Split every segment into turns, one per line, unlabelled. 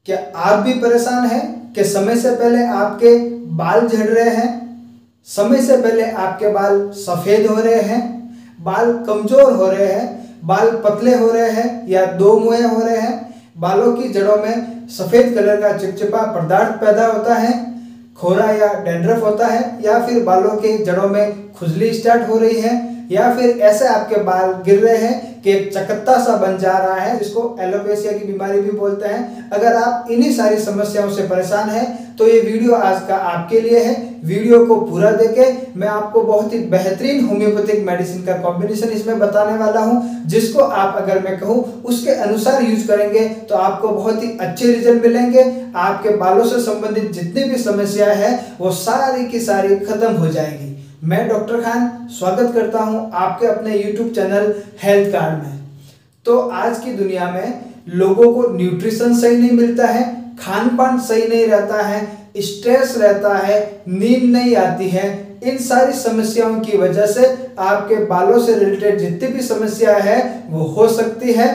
क्या आप भी परेशान हैं कि समय से पहले आपके बाल झड़ रहे हैं, समय से पहले आपके बाल सफ़ेद हो रहे हैं, बाल कमज़ोर हो रहे हैं, बाल पतले हो रहे हैं या दो मुँहे हो रहे हैं, बालों की जड़ों में सफ़ेद कलर का चिपचिपा पदार्थ पैदा होता है, खोरा या डैंड्रफ होता है, या फिर बालों के जड़ों में खुजली स्टार्ट हो रही है, या फिर ऐसे आपके बाल गिर रहे हैं कि एक चकत्ता सा बन जा रहा है, जिसको एलोपेशिया की बीमारी भी बोलते हैं। अगर आप इन्हीं सारी समस्याओं से परेशान हैं तो ये वीडियो आज का आपके लिए है। वीडियो को पूरा देखें, मैं आपको बहुत ही बेहतरीन होम्योपैथिक मेडिसिन का कॉम्बिनेशन इसमें बताने वाला हूं, जिसको आप अगर मैं कहूं उसके अनुसार यूज करेंगे तो आपको बहुत ही अच्छे रिजल्ट मिलेंगे। आपके बालों से संबंधित जितनी भी समस्या है वो सारी की सारी खत्म हो जाएगी। मैं डॉक्टर खान स्वागत करता हूं आपके अपने YouTube चैनल हेल्थ कार्ड में। तो आज की दुनिया में लोगों को न्यूट्रिशन सही नहीं मिलता है, खान पान सही नहीं रहता है, स्ट्रेस रहता है, नींद नहीं आती है। इन सारी समस्याओं की वजह से आपके बालों से रिलेटेड जितनी भी समस्या है वो हो सकती है,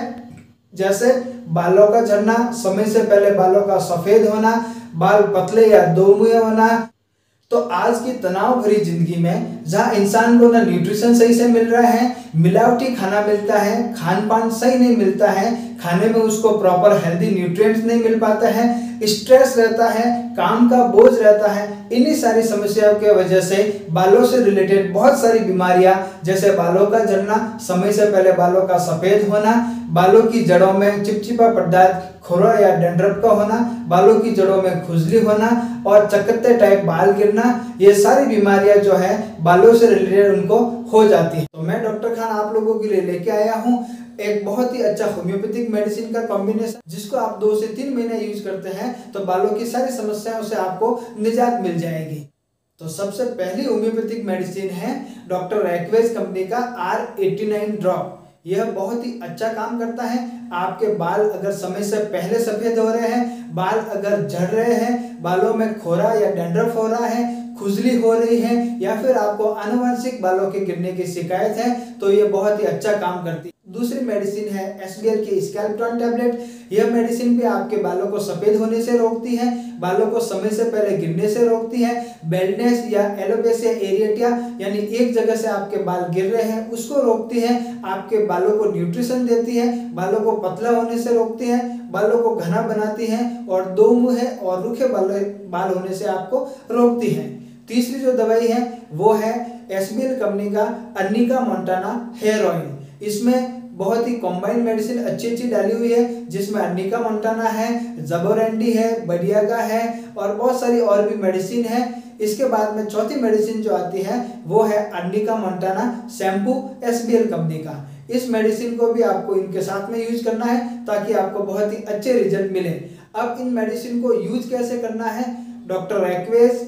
जैसे बालों का झड़ना, समय से पहले बालों का सफेद होना, बाल पतले या दो मुँहे होना। तो आज की तनाव भरी जिंदगी में जहाँ इंसान को ना न्यूट्रिशन सही से मिल रहा है, मिलावटी खाना मिलता है, खान पान सही नहीं मिलता है, खाने में उसको प्रॉपर हेल्दी न्यूट्रिएंट्स नहीं मिल पाता है, स्ट्रेस रहता है, काम का बोझ रहता है, इन्हीं सारी समस्याओं की वजह से बालों से रिलेटेड बहुत सारी बीमारियां, जैसे बालों का झड़ना, समय से पहले बालों का सफेद होना, बालों की जड़ों में चिपचिपा पदार्थ खोरा या डैंड्रफ का होना, बालों की जड़ों में खुजली होना और चकत्ते टाइप बाल गिरना, ये सारी बीमारियां जो है बालों से रिलेटेड उनको हो जाती है। तो मैं डॉक्टर खान आप लोगों के लिए लेके आया हूँ एक बहुत ही अच्छा होम्योपैथिक मेडिसिन का कॉम्बिनेशन, जिसको आप 2 से 3 महीने यूज करते हैं तो बालों की सारी समस्याओं से आपको निजात मिल जाएगी। तो सबसे पहली होम्योपैथिक मेडिसिन है डॉक्टर एक्वेज कंपनी का R89 ड्रॉप। यह बहुत ही अच्छा काम करता है। आपके बाल अगर समय से पहले सफेद हो रहे हैं, बाल अगर झड़ रहे हैं, बालों में खोरा या डैंड्रफ हो रहा है, खुजली हो रही है, या फिर आपको आनुवंशिक बालों के गिरने की शिकायत है, तो ये बहुत ही अच्छा काम करती है। दूसरी मेडिसिन है SBL की स्कैल्प टोन टैबलेट। यह मेडिसिन भी आपके बालों को सफेद होने से रोकती है, बालों को समय से पहले गिरने से रोकती है, बेल्डनेस या एलोपेशिया एरिएटा यानी एक जगह से आपके बाल गिर रहे हैं उसको रोकती है, आपके बालों को न्यूट्रिशन देती है, बालों को पतला होने से रोकती है, बालों को घना बनाती है और दो मुँहे और रूखे बाल होने से आपको रोकती है। तीसरी जो दवाई है वो है SBL कंपनी का अर्निका मोंटाना हेयर ऑयल। इसमें बहुत ही कॉम्बाइंड मेडिसिन अच्छी डाली हुई है, जिसमें अर्निका मोंटाना है, जबोरेंडी है, बडियागा है और बहुत सारी और भी मेडिसिन है। इसके बाद में चौथी मेडिसिन जो आती है वो है arnica montana shampoo SBL company का। इस मेडिसिन को भी आपको इनके साथ में यूज करना है ताकि आपको बहुत ही अच्छे रिजल्ट मिले। अब इन मेडिसिन को यूज कैसे करना है? डॉक्टर एक्वेज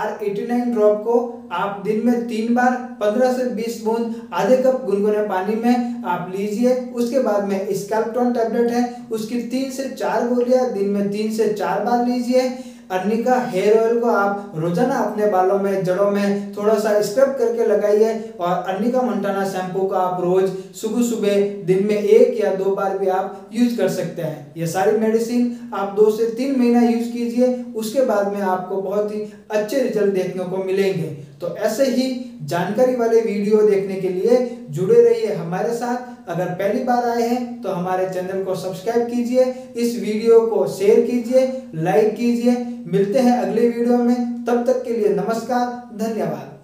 R89 ड्रॉप को आप दिन में 3 बार 15 से 20 बूंद आधे कप गुनगुने पानी में आप लीजिए। उसके बाद में स्कैल्प टोन टैबलेट है, उसकी 3 से 4 गोलियां दिन में 3 से 4 बार लीजिए। अर्निका हेयर ऑयल को आप रोजाना अपने बालों में जड़ों में थोड़ा सा स्क्रब करके लगाइए और अर्निका मोंटाना शैम्पू का आप रोज सुबह दिन में 1 या 2 बार भी आप यूज कर सकते हैं। ये सारी मेडिसिन आप 2 से 3 महीना यूज कीजिए, उसके बाद में आपको बहुत ही अच्छे रिजल्ट देखने को मिलेंगे। तो ऐसे ही जानकारी वाले वीडियो देखने के लिए जुड़े रहिए हमारे साथ। अगर पहली बार आए हैं तो हमारे चैनल को सब्सक्राइब कीजिए, इस वीडियो को शेयर कीजिए, लाइक कीजिए। मिलते हैं अगले वीडियो में, तब तक के लिए नमस्कार, धन्यवाद।